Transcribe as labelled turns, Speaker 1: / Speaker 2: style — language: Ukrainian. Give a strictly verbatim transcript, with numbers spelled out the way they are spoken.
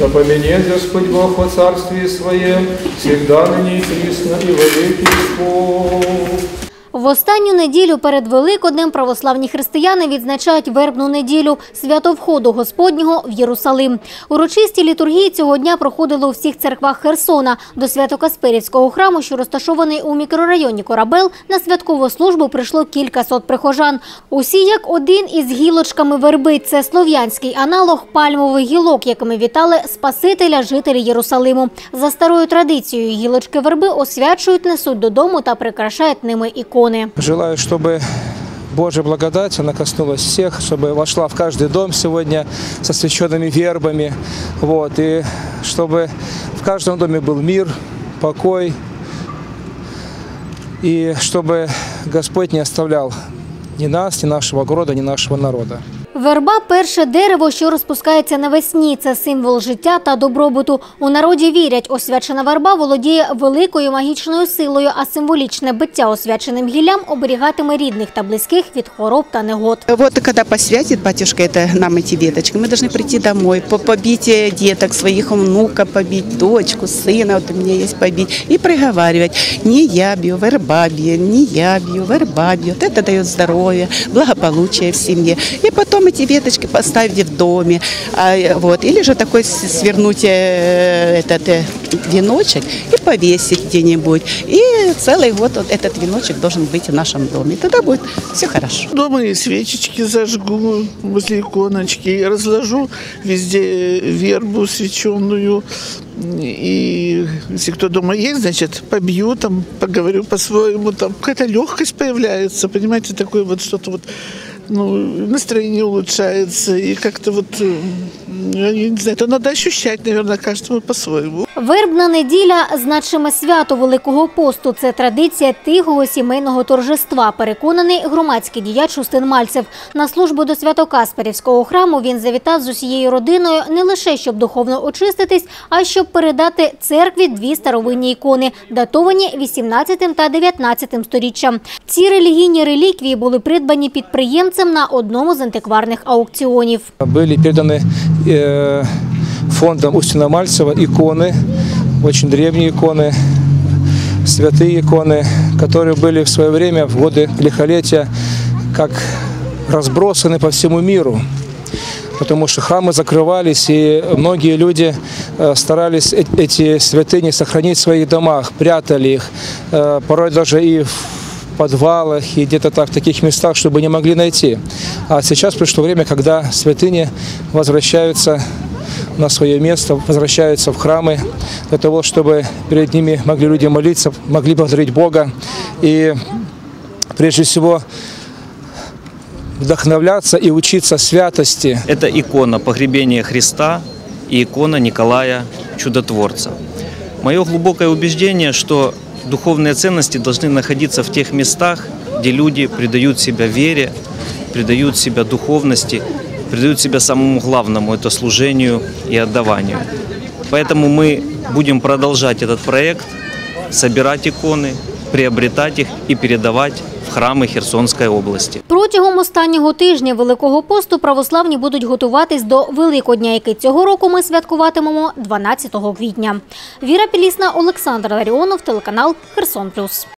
Speaker 1: да поменяет Господь Бог во Царстве Своем, всегда ныне и присно и во веки веков.
Speaker 2: В останню неділю перед Великоднем православні християни відзначають вербну неділю – свято Входу Господнього в Єрусалим. Урочисті літургії цього дня проходили у всіх церквах Херсона. До Свято-Касперівського храму, що розташований у мікрорайоні Корабел, на святкову службу прийшло кількасот прихожан. Усі як один із гілочками верби – це слов'янський аналог пальмових гілок, якими вітали Спасителя жителі Єрусалиму. За старою традицією гілочки верби освячують, несуть додому та прикрашають ними ікони.
Speaker 3: Желаю, чтобы Божья благодать, она коснулась всех, чтобы вошла в каждый дом сегодня со священными вербами, вот, и чтобы в каждом доме был мир, покой, и чтобы Господь не оставлял ни нас, ни нашего города, ни нашего народа.
Speaker 2: Верба – перше дерево, що розпускається навесні. Це символ життя та добробуту. У народі вірять, освячена верба володіє великою магічною силою, а символічне биття освяченим гіллям оберігатиме рідних та близьких від хвороб та негод.
Speaker 4: Вот когда посвятит батюшка это, нам эти веточки, мы должны прийти домой, побить деток, своих внуков побить, дочку, сына, вот у меня есть побить, и приговаривать: не я бью, верба бьет, не я бью, верба бьет. Это дает здоровье, благополучие в семье. И потом эти веточки поставить в доме, а, вот, или же такой свернуть э, этот э, веночек и повесить где-нибудь. И целый год вот этот веночек должен быть в нашем доме. И тогда будет все хорошо.
Speaker 5: Дома и свечечки зажгу возле иконочки, разложу везде вербу свеченую. И если кто дома есть, значит, побью, там, поговорю по-своему, там какая-то легкость появляется, понимаете, такое вот что-то вот, ну, настроение улучшается, и как-то вот, я не знаю, это надо ощущать, наверное, каждому по-своему.
Speaker 2: Вербна неділя – значиме свято Великого посту. Це традиція тихого сімейного торжества, переконаний громадський діяч Устин Мальцев. На службу до Свято-Касперівського храму він завітав з усією родиною не лише, щоб духовно очиститись, а щоб передати церкві дві старовинні ікони, датовані вісімнадцятим та дев'ятнадцятим сторіччям. Ці релігійні реліквії були придбані підприємцем на одному з антикварних аукціонів.
Speaker 3: Були передані э, фондом Устина Мальцева иконы, очень древние иконы, святые иконы, которые были в свое время, в годы лихолетия, как разбросаны по всему миру. Потому что храмы закрывались, и многие люди старались эти святыни сохранить в своих домах, прятали их, порой даже и в подвалах, и где-то так, в таких местах, чтобы не могли найти. А сейчас пришло время, когда святыни возвращаются на свое место, возвращаются в храмы, для того, чтобы перед ними могли люди молиться, могли благодарить Бога и, прежде всего, вдохновляться и учиться святости.
Speaker 6: Это икона погребения Христа и икона Николая Чудотворца. Мое глубокое убеждение, что духовные ценности должны находиться в тех местах, где люди предают себя вере, предают себя духовности, предают себя самому главному – это служению и отдаванию. Поэтому мы будем продолжать этот проект, собирать иконы, приобретать их и передавать в храми Херсонської області.
Speaker 2: Протягом останнього тижня Великого посту православні будуть готуватись до Великодня, який цього року ми святкуватимемо дванадцятого квітня. Віра Пілісна, Олександр Ларіонов, телеканал Херсон Плюс.